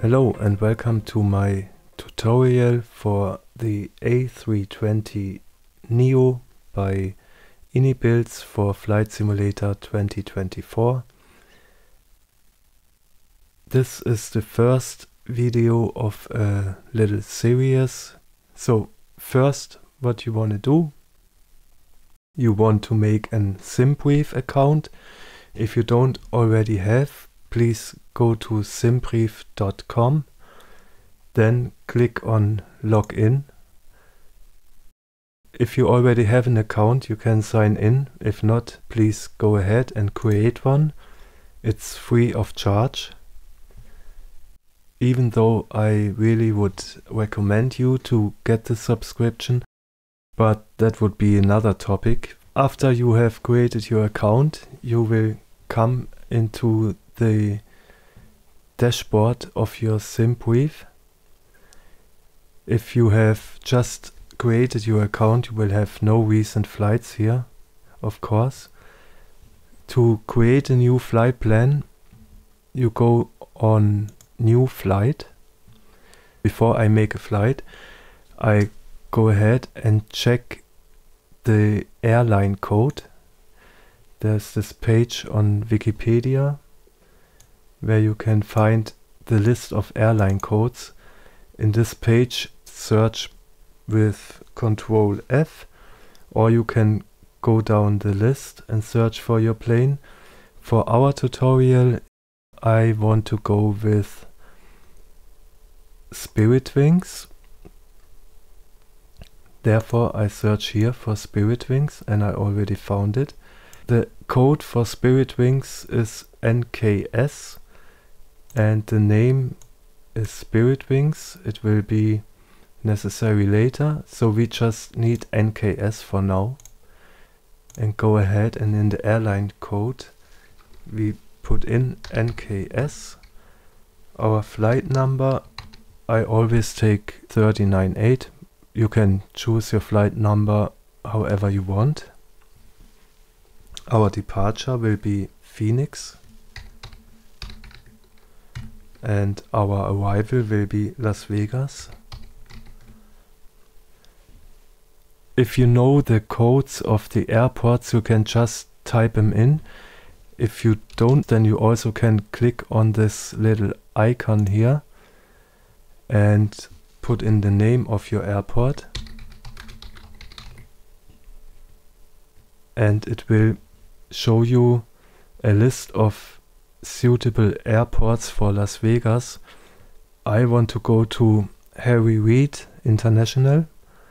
Hello and welcome to my tutorial for the A320 Neo by Builds for Flight Simulator 2024. This is the first video of a little series. So first, what you want to do, you want to make an Simbrief account. If you don't already have, please go to simbrief.com, then click on login. If you already have an account, you can sign in. If not, please go ahead and create one. It's free of charge. Even though I really would recommend you to get the subscription, but that would be another topic. After you have created your account, you will come into the dashboard of your Simbrief. If you have just created your account, you will have no recent flights here, of course. To create a new flight plan, you go on New Flight. Before I make a flight, I go ahead and check the airline code. There's this page on Wikipedia where you can find the list of airline codes. In this page, search with Ctrl F, or you can go down the list and search for your plane. For our tutorial, I want to go with Spiritwings. Therefore, I search here for Spiritwings and I already found it. The code for Spiritwings is NKS and the name is Spiritwings. It will be necessary later, so we just need NKS for now. And go ahead and in the airline code we put in NKS. Our flight number, I always take 398. You can choose your flight number however you want. Our departure will be Phoenix. And our arrival will be Las Vegas. If you know the codes of the airports, you can just type them in. If you don't, then you also can click on this little icon here and put in the name of your airport. And it will show you a list of suitable airports for Las Vegas. I want to go to Harry Reid International,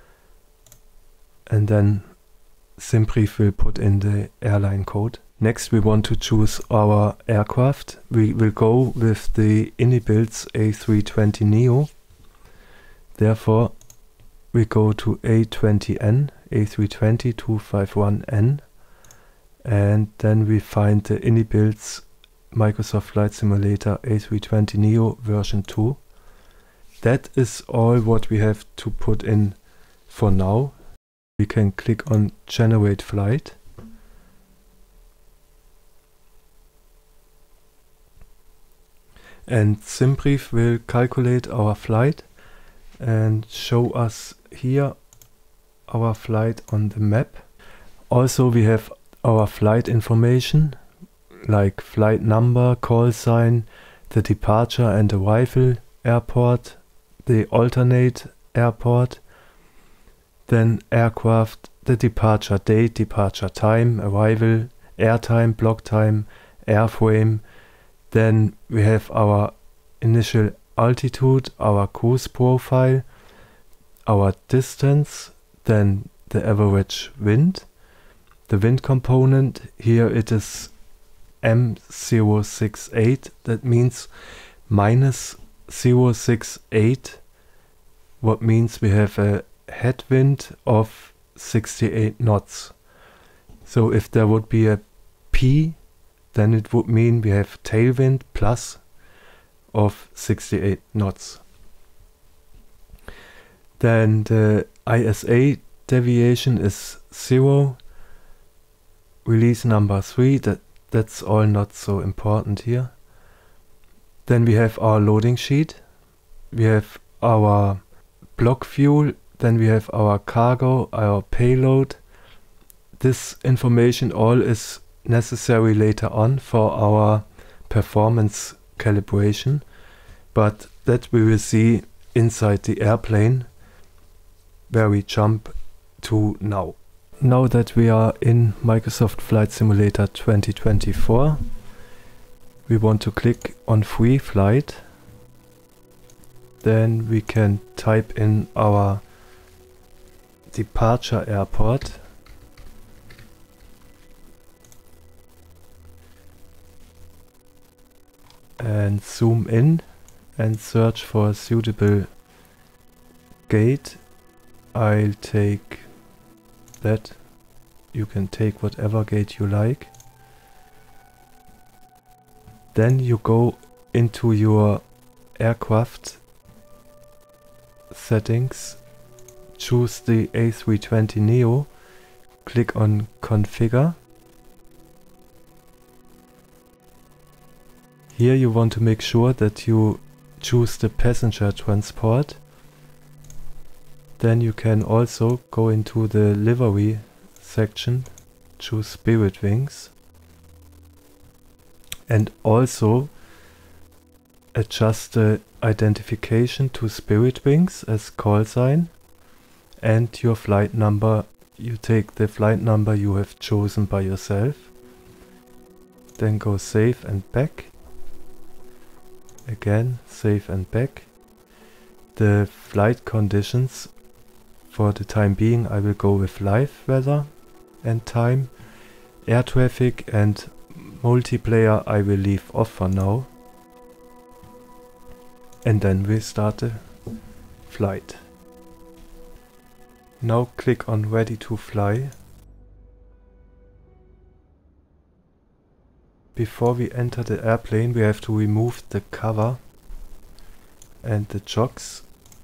and then Simbrief will put in the airline code. Next we want to choose our aircraft. We will go with the Builds A320 Neo. Therefore we go to A20N, A320 251N, and then we find the Builds Microsoft Flight Simulator A320 Neo version 2. That is all what we have to put in for now. We can click on Generate Flight. And Simbrief will calculate our flight and show us here our flight on the map. Also we have our flight information, like flight number, call sign, the departure and arrival airport, the alternate airport, then aircraft, the departure date, departure time, arrival, airtime, block time, airframe. Then we have our initial altitude, our cruise profile, our distance, then the average wind, the wind component. Here it is M068, that means minus 068, what means we have a headwind of 68 knots. So if there would be a P, then it would mean we have tailwind plus of 68 knots. Then the ISA deviation is 0, release number 3, that's all not so important here. Then we have our loading sheet, we have our block fuel, then we have our cargo, our payload. This information all is necessary later on for our performance calibration, but that we will see inside the airplane where we jump to now. Now that we are in Microsoft Flight Simulator 2024, we want to click on Free Flight. Then we can type in our departure airport. And zoom in and search for a suitable gate. I'll take that. You can take whatever gate you like. Then you go into your aircraft settings, choose the A320neo, click on Configure. Here you want to make sure that you choose the passenger transport. Then you can also go into the livery section, choose Spirit Wings, and also adjust the identification to Spirit Wings as call sign, and your flight number. You take the flight number you have chosen by yourself. Then go save and back. Again, save and back. The flight conditions, for the time being I will go with live weather and time. Air traffic and multiplayer I will leave off for now. And then we start the flight. Now click on Ready to Fly. Before we enter the airplane, we have to remove the cover and the chocks.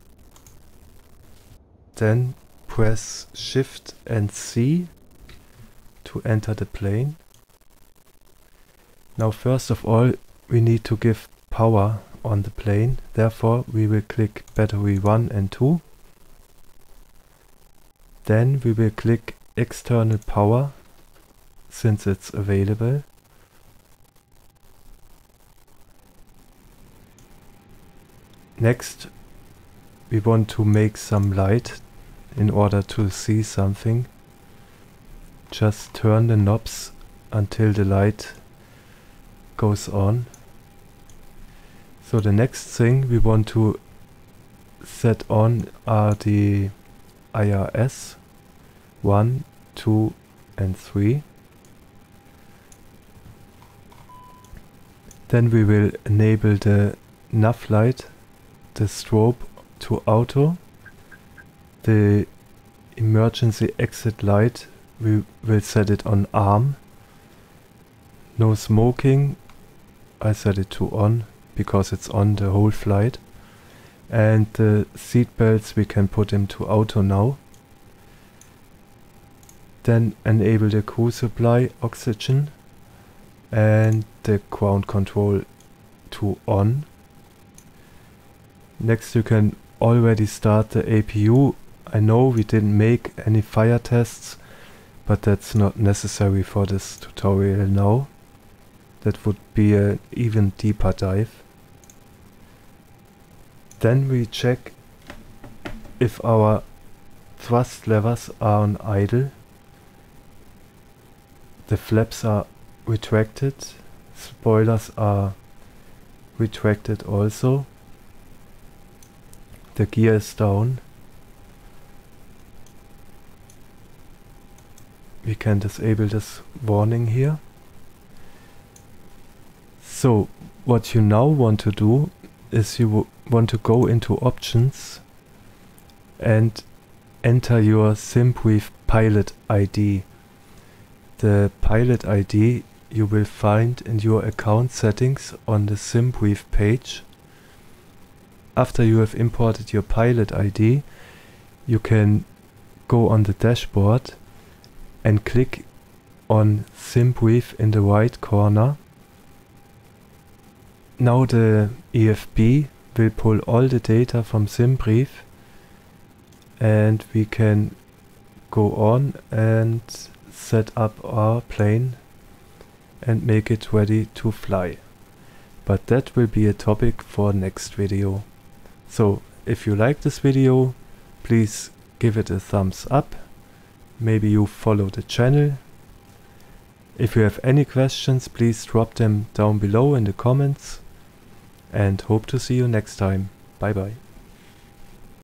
Then press Shift and C to enter the plane. Now first of all, we need to give power on the plane. Therefore, we will click battery 1 and 2. Then we will click external power, since it's available. Next, we want to make some light in order to see something. Just turn the knobs until the light goes on. So the next thing we want to set on are the IRS 1, 2 and 3. Then we will enable the nav light, the strobe to auto, the emergency exit light, we will set it on arm. No smoking, I set it to on because it's on the whole flight. And the seat belts we can put them to auto now. Then enable the crew supply oxygen and the ground control to on. Next you can already start the APU. I know we didn't make any fire tests, but that's not necessary for this tutorial now. That would be an even deeper dive. Then we check if our thrust levers are on idle. The flaps are retracted, spoilers are retracted also. The gear is down. We can disable this warning here. So what you now want to do is you want to go into options and enter your Simbrief pilot ID. The pilot ID you will find in your account settings on the Simbrief page. After you have imported your pilot ID, you can go on the dashboard and click on Simbrief in the right corner. Now the EFB will pull all the data from Simbrief, and we can go on and set up our plane and make it ready to fly. But that will be a topic for next video. So if you like this video, please give it a thumbs up. Maybe you follow the channel. If you have any questions, please drop them down below in the comments, and hope to see you next time. Bye bye.